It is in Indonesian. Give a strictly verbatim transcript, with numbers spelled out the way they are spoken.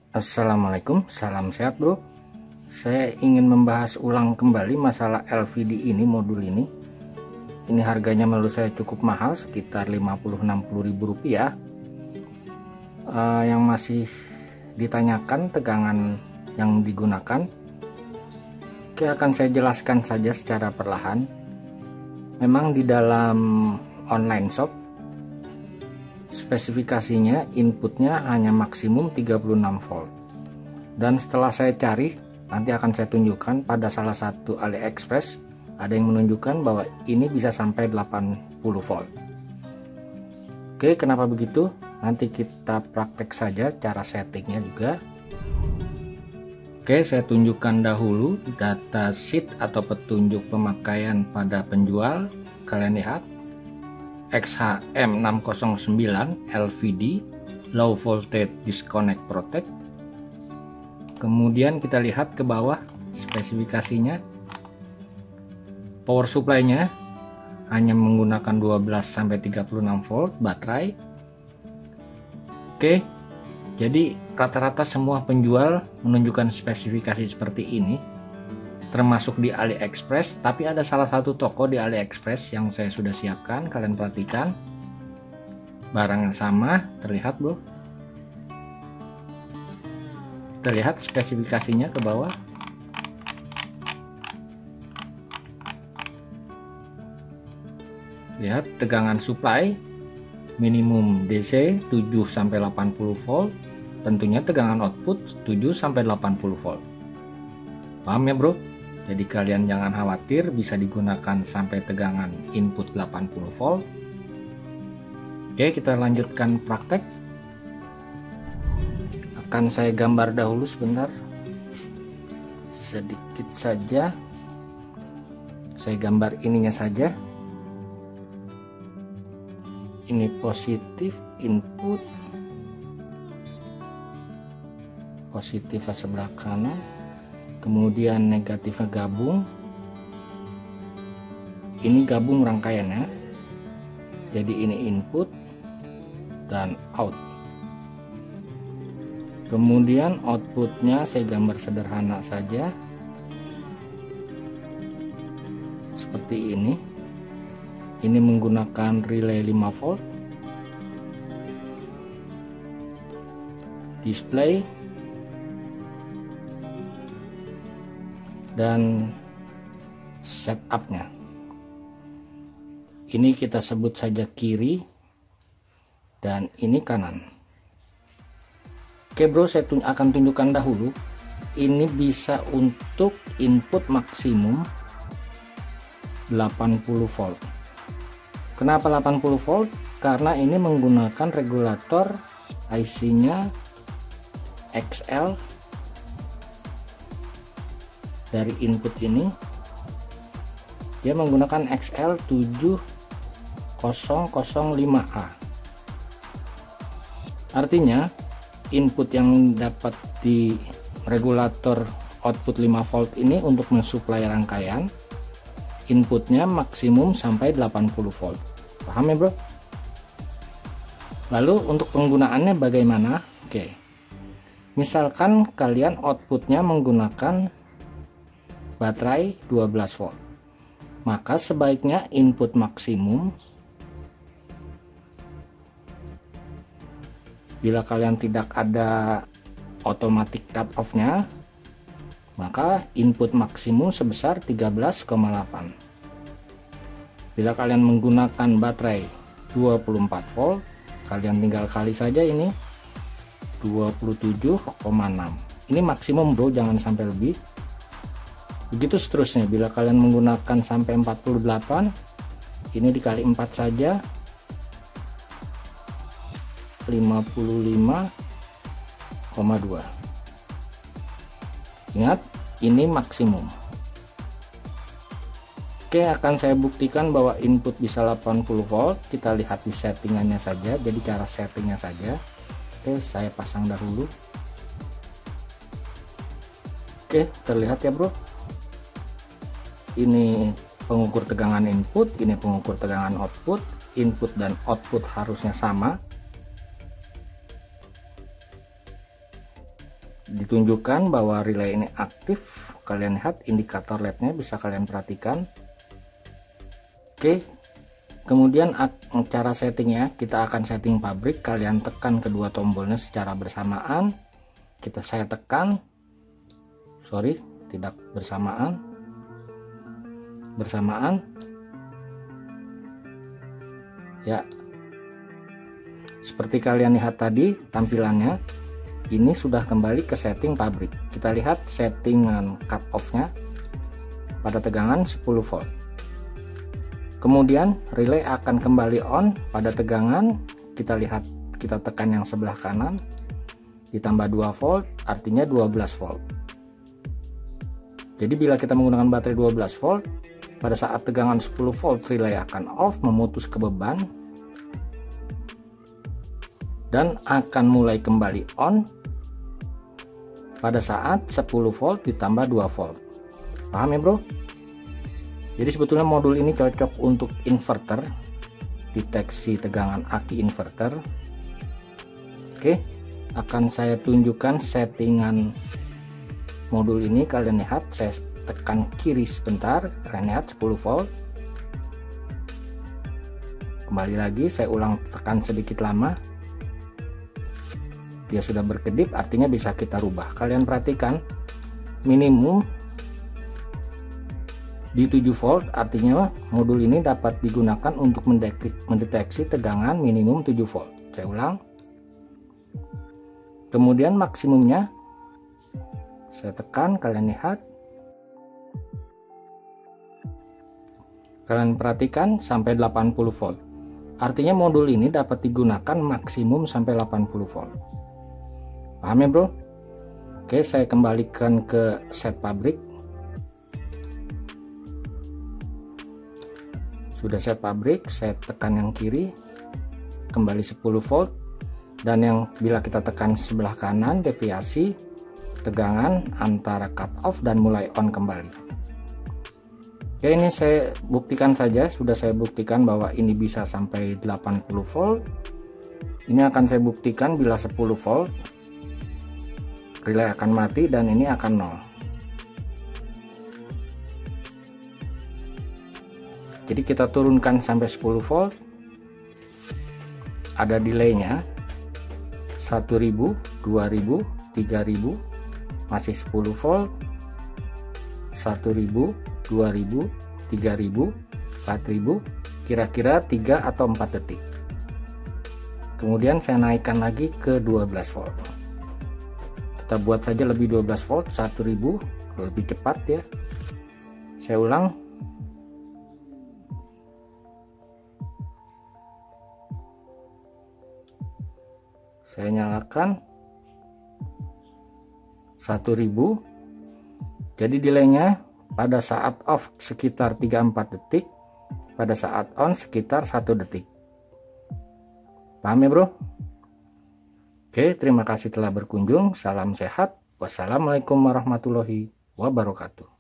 Assalamualaikum, salam sehat bro. Saya ingin membahas ulang kembali masalah L V D ini, modul ini. Ini harganya menurut saya cukup mahal, sekitar lima puluh sampai enam puluh ribu rupiah. uh, Yang masih ditanyakan tegangan yang digunakan. Oke, akan saya jelaskan saja secara perlahan. Memang di dalam online shop spesifikasinya inputnya hanya maksimum tiga puluh enam volt, dan setelah saya cari nanti akan saya tunjukkan pada salah satu AliExpress ada yang menunjukkan bahwa ini bisa sampai delapan puluh volt. Oke, kenapa begitu? Nanti kita praktek saja cara settingnya juga. Oke, saya tunjukkan dahulu data sheet atau petunjuk pemakaian pada penjual. Kalian lihat X H M enam nol sembilan L V D Low Voltage Disconnect Protect. Kemudian kita lihat ke bawah spesifikasinya. Power supply-nya hanya menggunakan dua belas sampai tiga puluh enam volt baterai. Oke. Jadi rata-rata semua penjual menunjukkan spesifikasi seperti ini, termasuk di AliExpress. Tapi ada salah satu toko di AliExpress yang saya sudah siapkan. Kalian perhatikan barang yang sama, terlihat bro, terlihat spesifikasinya ke bawah. Lihat tegangan supply minimum D C tujuh sampai delapan puluh volt, tentunya tegangan output tujuh sampai delapan puluh volt. Paham ya bro? Jadi kalian jangan khawatir, bisa digunakan sampai tegangan input delapan puluh volt. Oke, kita lanjutkan praktek. Akan saya gambar dahulu sebentar, sedikit saja. Saya gambar ininya saja. Ini positif input, positif sebelah kanan, kemudian negatifnya gabung. Ini gabung rangkaiannya, jadi ini input dan out. Kemudian outputnya saya gambar sederhana saja seperti ini. Ini menggunakan relay lima volt, display, dan setupnya. Ini kita sebut saja kiri dan ini kanan. Oke bro, saya tun akan tunjukkan dahulu. Ini bisa untuk input maksimum delapan puluh volt. Kenapa delapan puluh volt? Karena ini menggunakan regulator I C-nya X L dari input ini. Dia menggunakan X L tujuh nol nol lima A. Artinya input yang dapat di regulator output lima volt ini untuk mensuplai rangkaian, inputnya maksimum sampai delapan puluh volt. Paham ya bro? Lalu untuk penggunaannya bagaimana? Oke, misalkan kalian outputnya menggunakan baterai dua belas volt, maka sebaiknya input maksimum, bila kalian tidak ada automatic cut off nya, maka input maksimum sebesar tiga belas koma delapan. Bila kalian menggunakan baterai dua puluh empat volt, kalian tinggal kali saja ini dua puluh tujuh koma enam. Ini maksimum bro, jangan sampai lebih. Begitu seterusnya. Bila kalian menggunakan sampai empat puluh delapan, ini dikali empat saja, lima puluh lima koma dua. Ingat, ini maksimum. Oke, akan saya buktikan bahwa input bisa delapan puluh volt. Kita lihat di settingannya saja, jadi cara settingnya saja. Oke, saya pasang dahulu. Oke, terlihat ya bro, ini pengukur tegangan input, ini pengukur tegangan output. Input dan output harusnya sama. ditunjukkan bahwa relay ini aktif. Kalian lihat indikator L E D-nya, bisa kalian perhatikan. Oke, kemudian cara settingnya, kita akan setting pabrik. Kalian tekan kedua tombolnya secara bersamaan. Kita saya tekan, sorry, tidak bersamaan, bersamaan, ya. Seperti kalian lihat tadi tampilannya, ini sudah kembali ke setting pabrik. Kita lihat settingan cut off-nya pada tegangan sepuluh volt. Kemudian relay akan kembali on pada tegangan, kita lihat, kita tekan yang sebelah kanan, ditambah dua volt, artinya dua belas volt. Jadi bila kita menggunakan baterai dua belas volt, pada saat tegangan sepuluh volt relay akan off, memutus ke beban, dan akan mulai kembali on pada saat sepuluh volt ditambah dua volt. Paham ya bro? Jadi sebetulnya modul ini cocok untuk inverter, deteksi tegangan aki inverter. Oke, akan saya tunjukkan settingan modul ini. Kalian lihat, saya tekan kiri sebentar, kalian lihat sepuluh volt. Kembali lagi, saya ulang tekan sedikit lama, dia sudah berkedip, artinya bisa kita rubah. Kalian perhatikan minimum di tujuh volt, artinya modul ini dapat digunakan untuk mendeteksi tegangan minimum tujuh volt. Saya ulang. Kemudian maksimumnya saya tekan, kalian lihat, kalian perhatikan sampai delapan puluh volt. Artinya modul ini dapat digunakan maksimum sampai delapan puluh volt. Paham ya bro? Oke, saya kembalikan ke set pabrik. Sudah set pabrik, saya tekan yang kiri, kembali sepuluh volt. Dan yang bila kita tekan sebelah kanan, deviasi tegangan antara cut off dan mulai on kembali. Oke, ini saya buktikan saja, sudah saya buktikan bahwa ini bisa sampai delapan puluh volt. Ini akan saya buktikan bila sepuluh volt relay akan mati dan ini akan nol. Jadi kita turunkan sampai sepuluh volt, ada delaynya satu ribu, dua ribu, tiga ribu, masih sepuluh volt, satu ribu, dua ribu, tiga ribu, empat ribu, kira-kira tiga atau empat detik. Kemudian saya naikkan lagi ke dua belas volt. Kita buat saja lebih dua belas volt, satu ribu, lebih cepat ya. Saya ulang. Saya nyalakan satu ribu. Jadi delaynya pada saat off sekitar tiga sampai empat detik, pada saat on sekitar satu detik. Paham ya bro? Oke, terima kasih telah berkunjung. Salam sehat. Wassalamualaikum warahmatullahi wabarakatuh.